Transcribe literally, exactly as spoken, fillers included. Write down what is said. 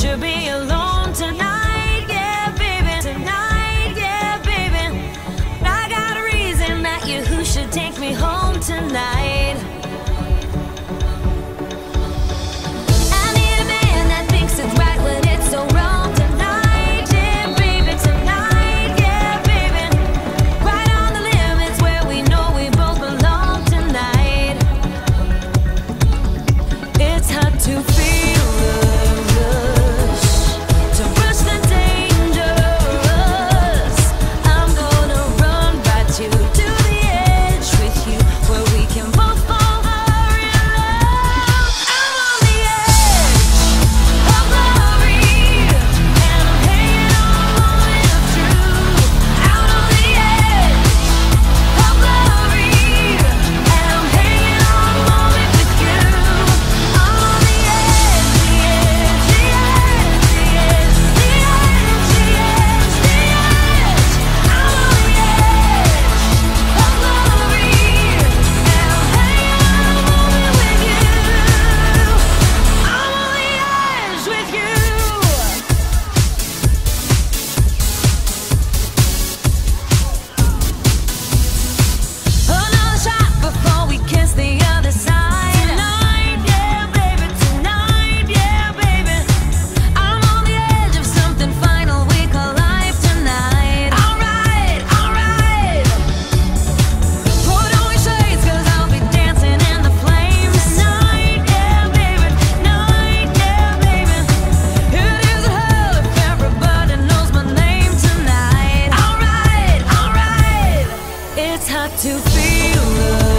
should be alone tonight, yeah, baby. Tonight, yeah, baby. I got a reason that you who should take me home tonight. I need a man that thinks it's right when it's so wrong tonight, yeah, baby. Tonight, yeah, baby. Right on the limits where we know we both belong tonight. It's hard to feel the rush, to rush the dangerous. I'm gonna run right you to the edge with you, where we can both fall in love. I'm on the edge of glory, and I'm hanging on a moment of truth. Out on the edge of glory, and I'm hanging on a moment with you. I'm on the edge, the edge, the edge, the edge, the edge, the edge, the edge. I'm on the edge of glory, and I'm hanging on a moment with you. I'm on the edge with you. Another shot before we kiss the other side. Tonight, yeah, baby. Tonight, yeah, baby. I'm on the edge of something final we call life tonight. Alright, alright. Put on your shades, 'cause I'll be dancing in the flames. Tonight, yeah, baby. Tonight, yeah, baby. It is hell if everybody knows my name tonight. Alright, alright. It's hard to feel love.